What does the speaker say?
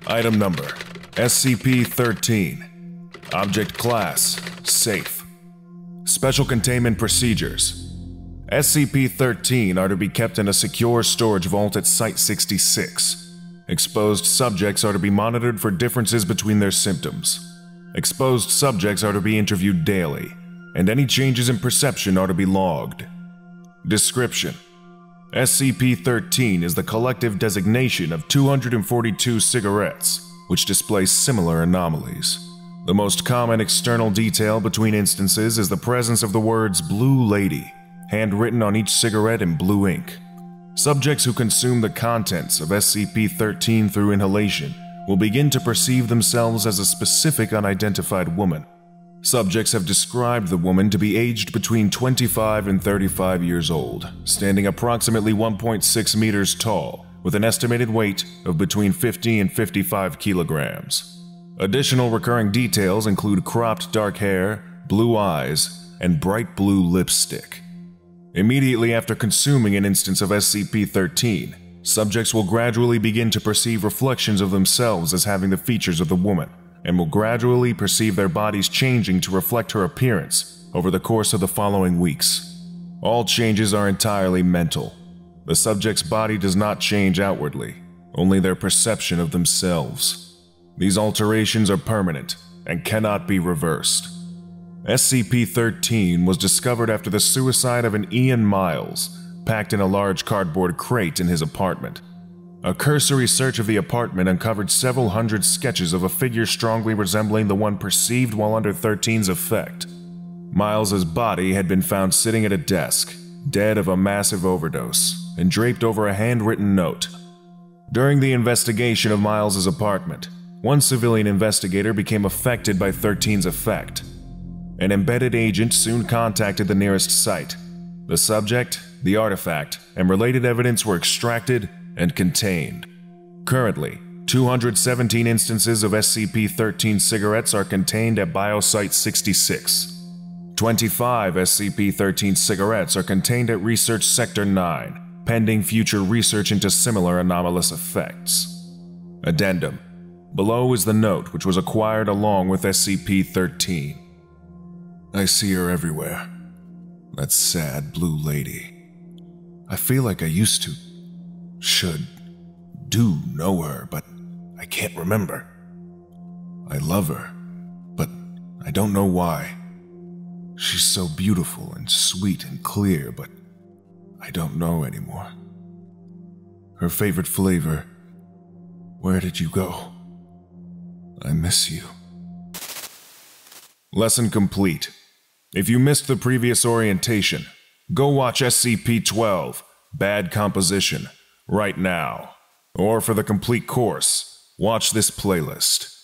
Item number: SCP-013. Object Class: Safe. Special Containment Procedures: SCP-013 are to be kept in a secure storage vault at Site-66. Exposed subjects are to be monitored for differences between their symptoms. Exposed subjects are to be interviewed daily, and any changes in perception are to be logged. Description: SCP-013 is the collective designation of 242 cigarettes, which display similar anomalies. The most common external detail between instances is the presence of the words "Blue Lady" handwritten on each cigarette in blue ink. Subjects who consume the contents of SCP-013 through inhalation will begin to perceive themselves as a specific unidentified woman. Subjects have described the woman to be aged between 25 and 35 years old, standing approximately 1.6 meters tall, with an estimated weight of between 50 and 55 kilograms. Additional recurring details include cropped dark hair, blue eyes, and bright blue lipstick. Immediately after consuming an instance of SCP-013, subjects will gradually begin to perceive reflections of themselves as having the features of the woman, and will gradually perceive their bodies changing to reflect her appearance over the course of the following weeks. All changes are entirely mental. The subject's body does not change outwardly, only their perception of themselves. These alterations are permanent and cannot be reversed. SCP-013 was discovered after the suicide of an Ian Miles, packed in a large cardboard crate in his apartment. A cursory search of the apartment uncovered several hundred sketches of a figure strongly resembling the one perceived while under 13's effect. Miles's body had been found sitting at a desk, dead of a massive overdose, and draped over a handwritten note. During the investigation of Miles's apartment, one civilian investigator became affected by 13's effect. An embedded agent soon contacted the nearest site. The subject, the artifact, and related evidence were extracted and contained. Currently, 217 instances of SCP-013 cigarettes are contained at Biosite-66. 25 SCP-013 cigarettes are contained at Research Sector 9, pending future research into similar anomalous effects. Addendum: below is the note which was acquired along with SCP-013. I see her everywhere. That sad blue lady. I feel like I used to, do know her, but I can't remember. I love her, but I don't know why. She's so beautiful and sweet and clear, but I don't know anymore. Her favorite flavor. Where did you go? I miss you. Lesson complete. If you missed the previous orientation, go watch SCP-12, Bad Composition, right now. Or for the complete course, watch this playlist.